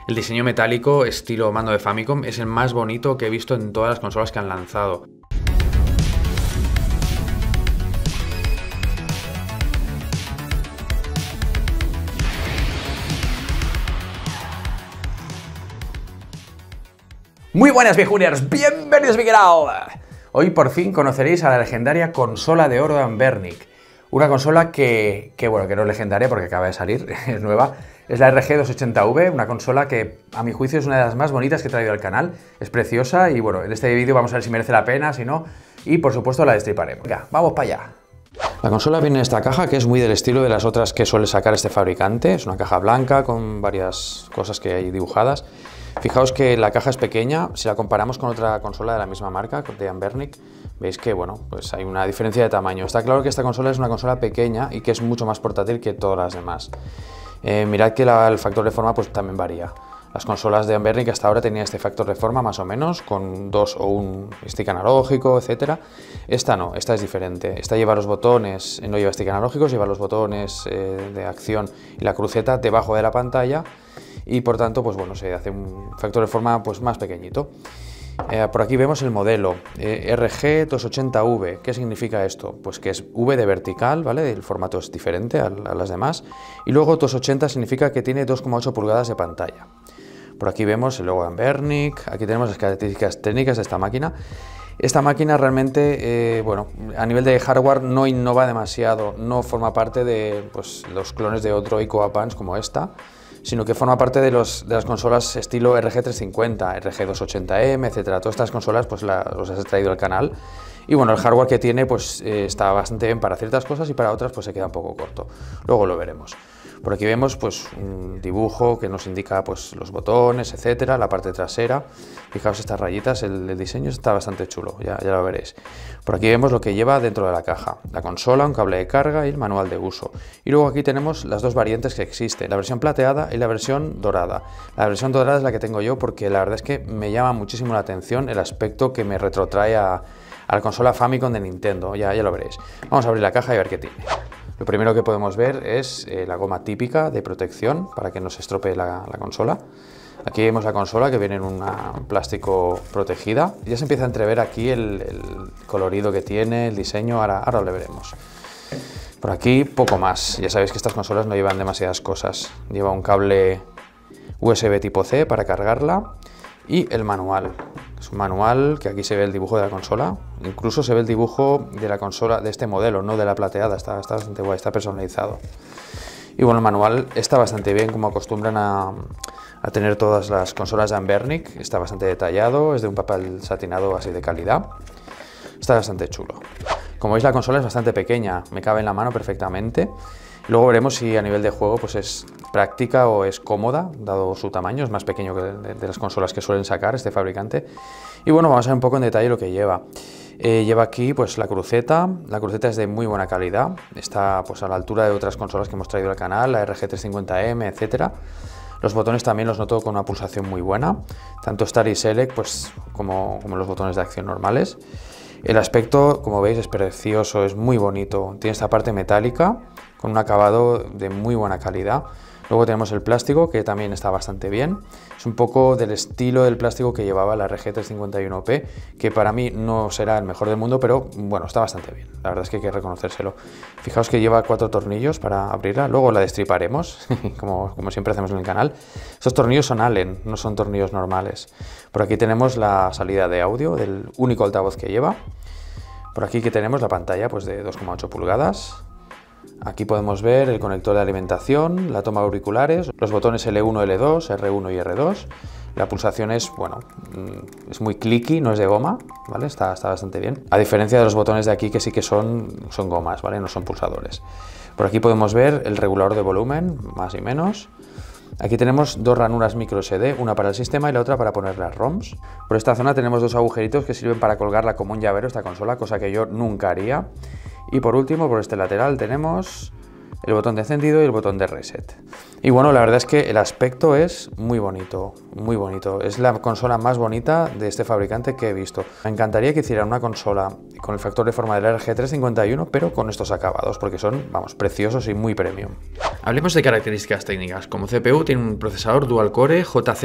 El diseño metálico estilo mando de Famicom es el más bonito que he visto en todas las consolas que han lanzado. Muy buenas viejuniers, bienvenidos a mi canal. Hoy por fin conoceréis a la legendaria consola de oro de Anbernic. Una consola que no es legendaria porque acaba de salir, es nueva. Es la RG280V, una consola que a mi juicio es una de las más bonitas que he traído al canal. Es preciosa y bueno, en este vídeo vamos a ver si merece la pena, si no, y por supuesto la destriparemos. Venga, vamos para allá. La consola viene en esta caja que es muy del estilo de las otras que suele sacar este fabricante. Es una caja blanca con varias cosas que hay dibujadas. Fijaos que la caja es pequeña, si la comparamos con otra consola de la misma marca, de Anbernic, veis que bueno, pues hay una diferencia de tamaño. Está claro que esta consola es una consola pequeña y que es mucho más portátil que todas las demás. Mirad que el factor de forma pues también varía. Las consolas de Anbernic hasta ahora tenían este factor de forma más o menos, con 2 o 1 stick analógico, etc. Esta no, esta es diferente. Esta lleva los botones, no lleva stick analógicos, lleva los botones de acción y la cruceta debajo de la pantalla. Y por tanto, pues bueno, se hace un factor de forma pues más pequeñito. Por aquí vemos el modelo RG280V. ¿Qué significa esto? Pues que es V de vertical, ¿vale? El formato es diferente a las demás. Y luego 280 significa que tiene 2,8 pulgadas de pantalla. Por aquí vemos el logo de Anbernic. Aquí tenemos las características técnicas de esta máquina. Esta máquina realmente, bueno, a nivel de hardware no innova demasiado, no forma parte de pues, los clones de otro ICO Advance como esta, sino que forma parte de las consolas estilo RG350, RG280M, etcétera. Todas estas consolas pues los he traído al canal. Y bueno, el hardware que tiene pues está bastante bien para ciertas cosas y para otras pues se queda un poco corto. Luego lo veremos. Por aquí vemos pues un dibujo que nos indica pues los botones, etcétera, la parte trasera. Fijaos estas rayitas, el diseño está bastante chulo, ya lo veréis. Por aquí vemos lo que lleva dentro de la caja, la consola, un cable de carga y el manual de uso. Y luego aquí tenemos las dos variantes que existen, la versión plateada y la versión dorada. La versión dorada es la que tengo yo porque la verdad es que me llama muchísimo la atención el aspecto que me retrotrae a la consola Famicom de Nintendo, ya lo veréis. Vamos a abrir la caja y a ver qué tiene. Lo primero que podemos ver es la goma típica de protección para que no se estropee la consola. Aquí vemos la consola que viene en un plástico protegida. Ya se empieza a entrever aquí el colorido que tiene, el diseño, ahora lo veremos. Por aquí poco más, ya sabéis que estas consolas no llevan demasiadas cosas. Lleva un cable USB tipo C para cargarla y el manual. Es un manual que aquí se ve el dibujo de la consola, incluso se ve el dibujo de la consola de este modelo, no de la plateada, está bastante guay, está personalizado. Y bueno, el manual está bastante bien, como acostumbran a tener todas las consolas de Anbernic, está bastante detallado, es de un papel satinado así de calidad, está bastante chulo. Como veis la consola es bastante pequeña, me cabe en la mano perfectamente. Luego veremos si a nivel de juego pues es práctica o es cómoda, dado su tamaño, es más pequeño que de las consolas que suelen sacar este fabricante. Y bueno, vamos a ver un poco en detalle lo que lleva. Lleva aquí pues la cruceta es de muy buena calidad, está pues a la altura de otras consolas que hemos traído al canal, la RG350M, etcétera. Los botones también los noto con una pulsación muy buena, tanto Start y Select pues, como los botones de acción normales. El aspecto, como veis, es precioso, es muy bonito, tiene esta parte metálica con un acabado de muy buena calidad. Luego tenemos el plástico, que también está bastante bien. Es un poco del estilo del plástico que llevaba la RG351P, que para mí no será el mejor del mundo, pero bueno, está bastante bien. La verdad es que hay que reconocérselo. Fijaos que lleva 4 tornillos para abrirla, luego la destriparemos, como siempre hacemos en el canal. Estos tornillos son Allen, no son tornillos normales. Por aquí tenemos la salida de audio del único altavoz que lleva. Por aquí que tenemos la pantalla pues, de 2,8 pulgadas. Aquí podemos ver el conector de alimentación, la toma de auriculares, los botones L1, L2, R1 y R2. La pulsación es, bueno, es muy clicky, no es de goma, ¿vale? Está bastante bien. A diferencia de los botones de aquí que sí que son gomas, ¿vale? No son pulsadores. Por aquí podemos ver el regulador de volumen, más y menos. Aquí tenemos dos ranuras micro SD, una para el sistema y la otra para poner las ROMs. Por esta zona tenemos dos agujeritos que sirven para colgarla como un llavero esta consola, cosa que yo nunca haría. Y por último, por este lateral tenemos el botón de encendido y el botón de reset. Y bueno, la verdad es que el aspecto es muy bonito, muy bonito. Es la consola más bonita de este fabricante que he visto. Me encantaría que hicieran una consola con el factor de forma del RG 351, pero con estos acabados, porque son, vamos, preciosos y muy premium. Hablemos de características técnicas. Como CPU tiene un procesador dual core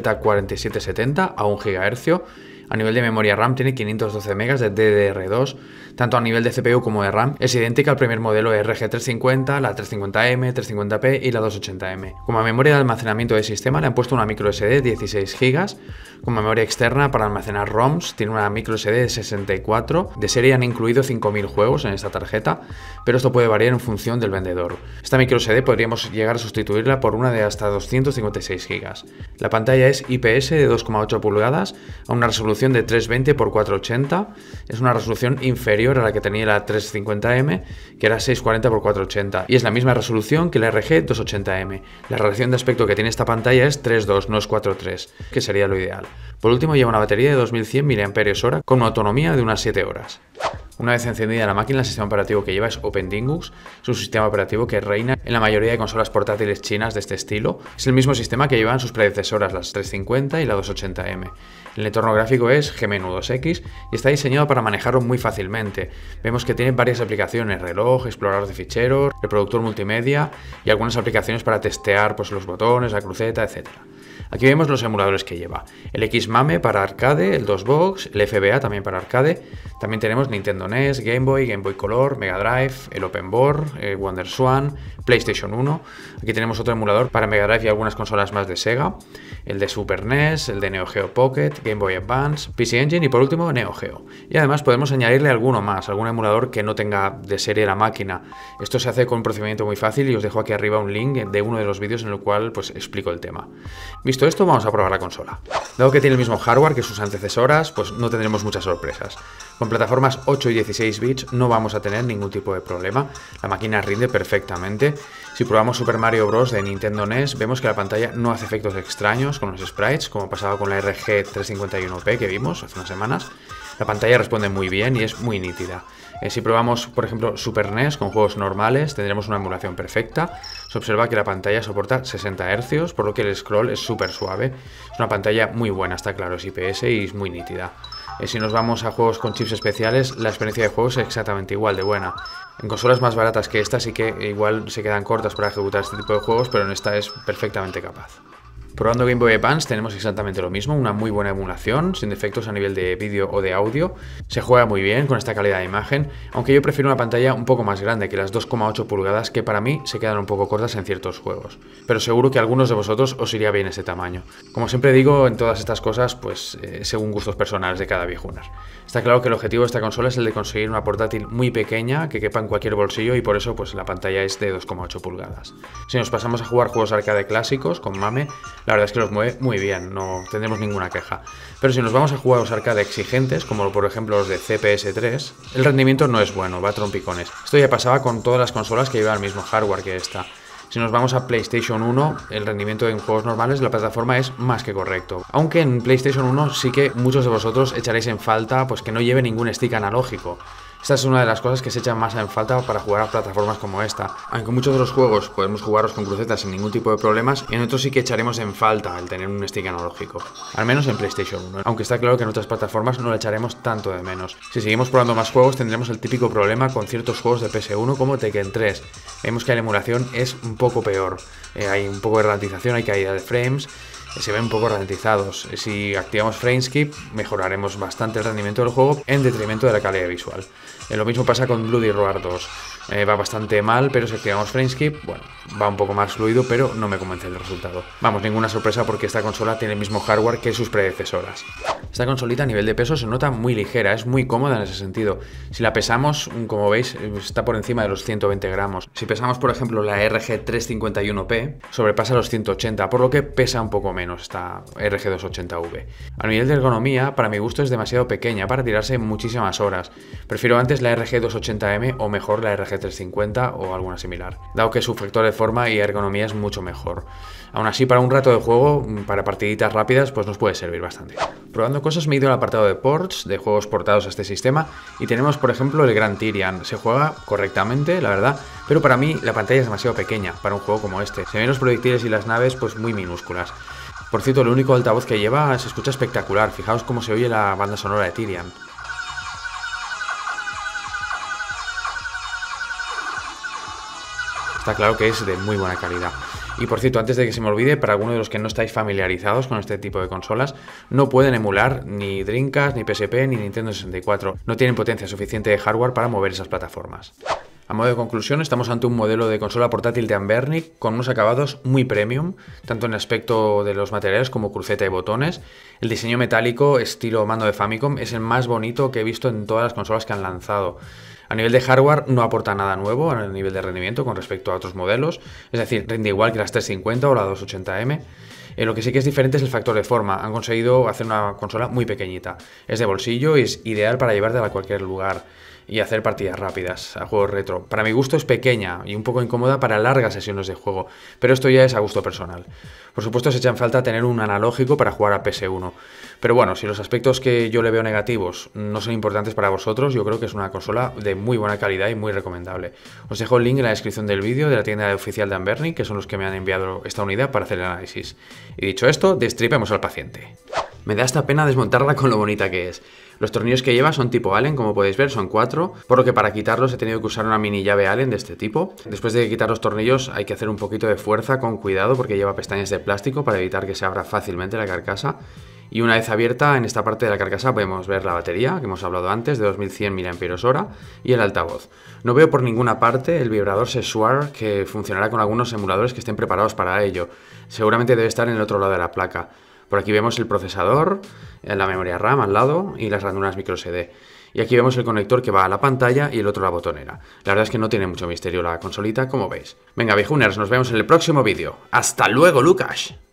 JZ4770 a 1 GHz. A nivel de memoria RAM tiene 512 MB de DDR2, tanto a nivel de CPU como de RAM. Es idéntica al primer modelo RG350, la 350M, 350P y la 280M. Como memoria de almacenamiento de sistema le han puesto una microSD 16 GB. Como memoria externa para almacenar ROMs tiene una microSD de 64. De serie han incluido 5000 juegos en esta tarjeta, pero esto puede variar en función del vendedor. Esta microSD podríamos llegar a sustituirla por una de hasta 256 GB. La pantalla es IPS de 2,8 pulgadas a una resolución de 320 x 480, es una resolución inferior a la que tenía la 350M, que era 640 x 480, y es la misma resolución que la RG 280M. La relación de aspecto que tiene esta pantalla es 3:2, no es 4:3, que sería lo ideal. Por último, lleva una batería de 2100 mAh con una autonomía de unas 7 horas. Una vez encendida la máquina, el sistema operativo que lleva es OpenDingus, es un sistema operativo que reina en la mayoría de consolas portátiles chinas de este estilo. Es el mismo sistema que llevan sus predecesoras, las 350 y la 280M. El entorno gráfico es GMNU 2X y está diseñado para manejarlo muy fácilmente. Vemos que tiene varias aplicaciones, reloj, explorador de ficheros, reproductor multimedia y algunas aplicaciones para testear pues, los botones, la cruceta, etc. Aquí vemos los emuladores que lleva. El Xmame para arcade, el DOSBox, el FBA también para arcade. También tenemos Nintendo NES, Game Boy Color, Mega Drive, el OpenBoard, el WonderSwan, PlayStation 1. Aquí tenemos otro emulador para Mega Drive y algunas consolas más de Sega. El de Super NES, el de Neo Geo Pocket, Game Boy Advance, PC Engine y por último Neo Geo. Y además podemos añadirle alguno más, algún emulador que no tenga de serie la máquina. Esto se hace con un procedimiento muy fácil y os dejo aquí arriba un link de uno de los vídeos en el cual pues explico el tema. Visto esto, vamos a probar la consola. Dado que tiene el mismo hardware que sus antecesoras, pues no tendremos muchas sorpresas. Con plataformas 8 y 16 bits no vamos a tener ningún tipo de problema. La máquina rinde perfectamente. Si probamos Super Mario Bros. De Nintendo NES, vemos que la pantalla no hace efectos extraños con los sprites, como pasaba con la RG 351P que vimos hace unas semanas. La pantalla responde muy bien y es muy nítida. Si probamos, por ejemplo, Super NES con juegos normales, tendremos una emulación perfecta. Se observa que la pantalla soporta 60 Hz, por lo que el scroll es súper suave. Es una pantalla muy buena, está claro, es IPS y es muy nítida. Si nos vamos a juegos con chips especiales, la experiencia de juego es exactamente igual de buena. En consolas más baratas que esta sí que igual se quedan cortas para ejecutar este tipo de juegos, pero en esta es perfectamente capaz. Probando Game Boy Advance tenemos exactamente lo mismo, una muy buena emulación, sin defectos a nivel de vídeo o de audio. Se juega muy bien con esta calidad de imagen, aunque yo prefiero una pantalla un poco más grande que las 2,8 pulgadas que para mí se quedan un poco cortas en ciertos juegos. Pero seguro que a algunos de vosotros os iría bien ese tamaño. Como siempre digo, en todas estas cosas, pues según gustos personales de cada viejunas. Está claro que el objetivo de esta consola es el de conseguir una portátil muy pequeña que quepa en cualquier bolsillo y por eso pues la pantalla es de 2,8 pulgadas. Si nos pasamos a jugar juegos arcade clásicos con MAME, la verdad es que los mueve muy bien, no tendremos ninguna queja. Pero si nos vamos a juegos arcade exigentes, como por ejemplo los de CPS3, el rendimiento no es bueno, va a trompicones. Esto ya pasaba con todas las consolas que llevan el mismo hardware que esta. Si nos vamos a PlayStation 1, el rendimiento en juegos normales de la plataforma es más que correcto. Aunque en PlayStation 1 sí que muchos de vosotros echaréis en falta pues que no lleve ningún stick analógico. Esta es una de las cosas que se echan más en falta para jugar a plataformas como esta. Aunque muchos de los juegos podemos jugarlos con crucetas sin ningún tipo de problemas, en otros sí que echaremos en falta el tener un stick analógico. Al menos en PlayStation 1. Aunque está claro que en otras plataformas no lo echaremos tanto de menos. Si seguimos probando más juegos tendremos el típico problema con ciertos juegos de PS1 como Tekken 3. Vemos que la emulación es un poco peor. Hay un poco de ralentización, hay caída de frames. Se ven un poco ralentizados. Si activamos Frameskip mejoraremos bastante el rendimiento del juego en detrimento de la calidad visual. Lo mismo pasa con Bloody Roar 2. Va bastante mal, pero si activamos Frameskip, bueno, va un poco más fluido, pero no me convence el resultado. Vamos, ninguna sorpresa porque esta consola tiene el mismo hardware que sus predecesoras. Esta consolita a nivel de peso se nota muy ligera, es muy cómoda en ese sentido. Si la pesamos, como veis, está por encima de los 120 gramos. Si pesamos, por ejemplo, la RG 351P, sobrepasa los 180, por lo que pesa un poco menos esta RG 280V. A nivel de ergonomía, para mi gusto es demasiado pequeña para tirarse muchísimas horas. Prefiero antes la RG 280M o mejor la RG 350 o alguna similar, dado que su factor de forma y ergonomía es mucho mejor. Aún así, para un rato de juego, para partiditas rápidas, pues nos puede servir bastante. Probando cosas me he ido al apartado de ports, de juegos portados a este sistema, y tenemos por ejemplo el Grand Tyrian. Se juega correctamente, la verdad, pero para mí la pantalla es demasiado pequeña para un juego como este. Se ven los proyectiles y las naves pues muy minúsculas. Por cierto, el único altavoz que lleva se escucha espectacular, fijaos cómo se oye la banda sonora de Tyrian. Está claro que es de muy buena calidad. Y por cierto, antes de que se me olvide, para algunos de los que no estáis familiarizados con este tipo de consolas, no pueden emular ni Dreamcast, ni PSP, ni Nintendo 64. No tienen potencia suficiente de hardware para mover esas plataformas. A modo de conclusión, estamos ante un modelo de consola portátil de Anbernic con unos acabados muy premium, tanto en el aspecto de los materiales como cruceta y botones. El diseño metálico estilo mando de Famicom es el más bonito que he visto en todas las consolas que han lanzado. A nivel de hardware no aporta nada nuevo a nivel de rendimiento con respecto a otros modelos, es decir, rinde igual que las 350 o la 280M. Lo que sí que es diferente es el factor de forma. Han conseguido hacer una consola muy pequeñita. Es de bolsillo y es ideal para llevártela a cualquier lugar y hacer partidas rápidas a juegos retro. Para mi gusto es pequeña y un poco incómoda para largas sesiones de juego, pero esto ya es a gusto personal. Por supuesto se echa en falta tener un analógico para jugar a PS1, pero bueno, si los aspectos que yo le veo negativos no son importantes para vosotros, yo creo que es una consola de muy buena calidad y muy recomendable. Os dejo el link en la descripción del vídeo de la tienda oficial de Anbernic, que son los que me han enviado esta unidad para hacer el análisis. Y dicho esto, destripemos al paciente. Me da esta pena desmontarla con lo bonita que es. Los tornillos que lleva son tipo Allen, como podéis ver, son 4, por lo que para quitarlos he tenido que usar una mini llave Allen de este tipo. Después de quitar los tornillos hay que hacer un poquito de fuerza con cuidado porque lleva pestañas de plástico para evitar que se abra fácilmente la carcasa. Y una vez abierta, en esta parte de la carcasa podemos ver la batería, que hemos hablado antes, de 2100 mAh, y el altavoz. No veo por ninguna parte el vibrador Sessuar, que funcionará con algunos emuladores que estén preparados para ello. Seguramente debe estar en el otro lado de la placa. Por aquí vemos el procesador, la memoria RAM al lado y las ranuras microSD. Y aquí vemos el conector que va a la pantalla y el otro a la botonera. La verdad es que no tiene mucho misterio la consolita, como veis. Venga, viejuners, nos vemos en el próximo vídeo. ¡Hasta luego, Lucas!